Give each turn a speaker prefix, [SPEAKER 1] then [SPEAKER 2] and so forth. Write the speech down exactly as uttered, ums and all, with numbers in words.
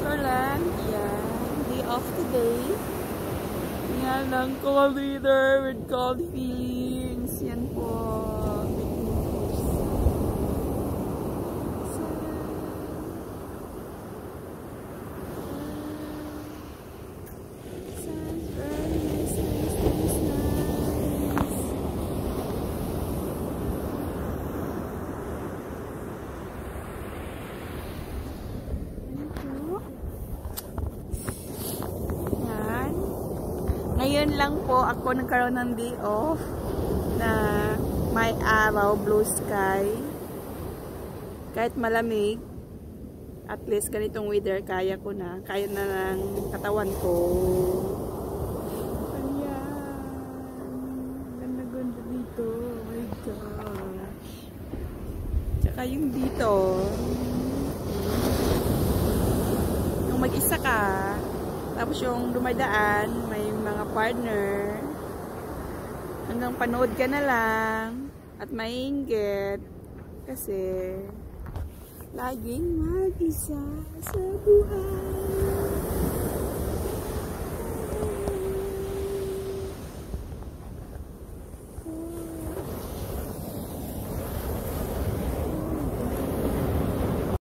[SPEAKER 1] Switzerland. Yan. Day off today. Yan ang cold weather with cold feelings. Yan po. Ngayon lang po ako nagkaroon ng day off na may araw, blue sky. Kahit malamig, at least ganitong weather, kaya ko na. Kaya na ng katawan ko. Ayan. Ganda-ganda dito. Oh my gosh. Tsaka yung dito. Yung mag-isa ka. Tapos yung dumadaan, may mga partner. Hanggang panood ka na lang. At mainggit. Kasi laging mag-isa sa buhay.